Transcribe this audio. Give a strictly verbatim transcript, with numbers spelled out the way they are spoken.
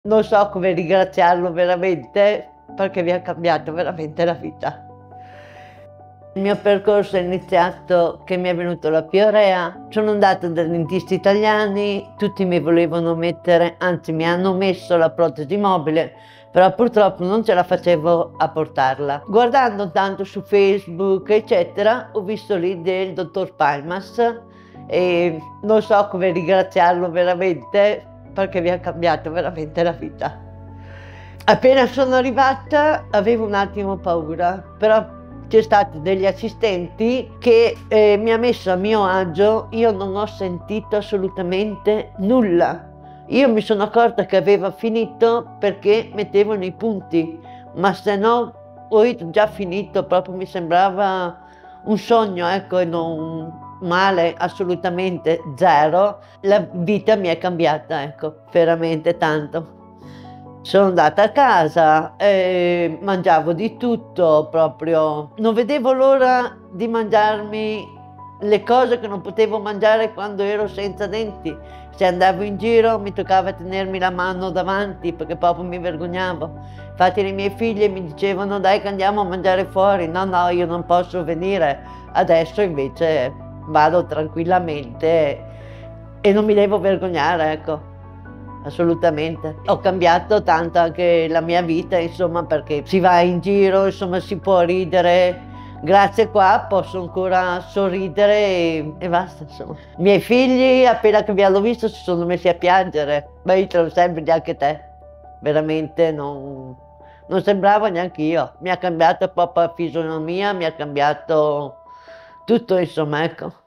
Non so come ringraziarlo veramente, perché mi ha cambiato veramente la vita. Il mio percorso è iniziato che mi è venuto la piurea, sono andata dai dentisti italiani, tutti mi volevano mettere, anzi mi hanno messo la protesi mobile, però purtroppo non ce la facevo a portarla. Guardando tanto su Facebook, eccetera, ho visto lì del dottor Palmas e non so come ringraziarlo veramente, perché mi ha cambiato veramente la vita. Appena sono arrivata avevo un attimo paura, però c'è stati degli assistenti che eh, mi ha messo a mio agio, io non ho sentito assolutamente nulla. Io mi sono accorta che aveva finito perché mettevano i punti, ma se no ho già finito, proprio mi sembrava un sogno, ecco, e non male, assolutamente zero. La vita mi è cambiata, ecco, veramente tanto. Sono andata a casa, e mangiavo di tutto, proprio non vedevo l'ora di mangiarmi le cose che non potevo mangiare quando ero senza denti. Se andavo in giro mi toccava tenermi la mano davanti perché proprio mi vergognavo. Infatti le mie figlie mi dicevano dai che andiamo a mangiare fuori, no no io non posso venire. Adesso invece vado tranquillamente e non mi devo vergognare, ecco. Assolutamente. Ho cambiato tanto anche la mia vita, insomma, perché si va in giro, insomma, si può ridere. Grazie qua posso ancora sorridere e, e basta, insomma. I miei figli, appena che mi hanno visto, si sono messi a piangere. Ma io te lo sembri neanche te. Veramente non, non sembravo neanche io. Mi ha cambiato proprio la fisionomia, mi ha cambiato tutto, insomma, ecco.